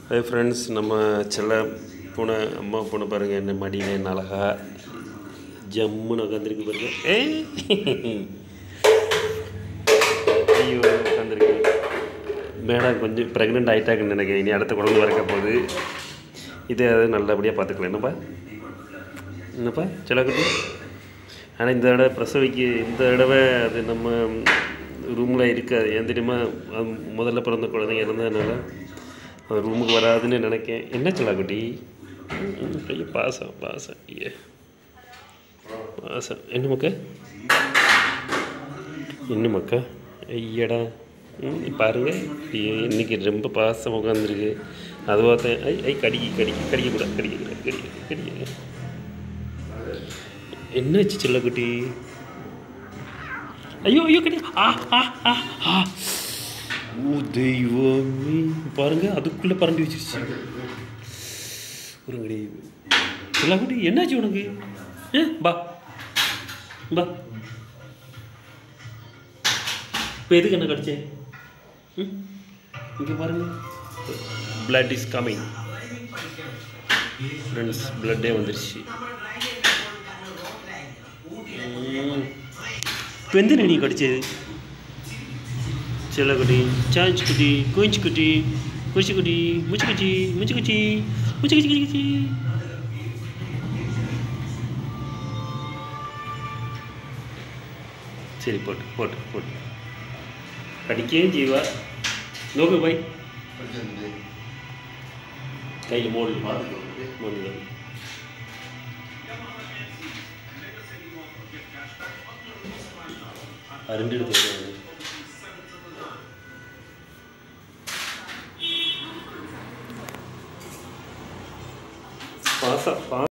Hi friends, நம்ம செல்ல பூனை அம்மா பூனை பாருங்கள், என்ன மடியில் என்ன அழகா ஜம்முன்னு உட்காந்துருக்கு பாருங்க. ஐயோ உட்காந்துருக்கு. மேடம் கொஞ்சம் ப்ரெக்னென்ட் ஆகிட்டாங்கன்னு நினைக்கிறேன். இனி அடுத்த குழந்தை வரக்க போகுது. இதே அது நல்லபடியாக பார்த்துக்கலாம். என்னப்பா செல்லக்குட்டி. ஆனால் இந்த தடவை பிரசவிக்கு இந்த தடவை அது நம்ம ரூமில் இருக்காது. ஏன் தெரியுமா, முதல்ல பிறந்த குழந்தைங்க இருந்ததுனால அது ரூமுக்கு வராதுன்னு நினைக்கேன். என்ன செல்லாக்குட்டி? ஐயோ பாசம் பாசம் ஐயா பாசம். என்ன மக்கா என்ன மக்கா ஐயடா. பாருங்க இன்றைக்கி ரொம்ப பாசம் உட்காந்துருக்கு. அது பார்த்தேன். ஐ கடிக்கக்கூடாது கடிக்க. என்னாச்சு செல்லக்குட்டி? ஐயோ கடி. ஓ தெய்வமே, பாருங்க அதுக்குள்ளே பரண்டி வச்சிருச்சு. ஒருங்கடி செல்லக்குட்டி, என்னாச்சு உனக்கு? பா இப்போ எதுக்கு என்ன கடிச்சேன்? இங்கே பாருங்க, பிளட் இஸ் கமிங் ஃப்ரெண்ட்ஸ். பிளட்டே வந்துருச்சு. இப்போ எந்த நீ கடிச்சது செல்லக்குட்டி? சாஞ்ச் குட்டி, குஞ்சு குட்டி, குச்சி முச்சு. சரி போட்டு கடிக்கே ஜீவா. நோக்கு பாய் கையில் மோடு ரெண்டு எடுத்து பாசா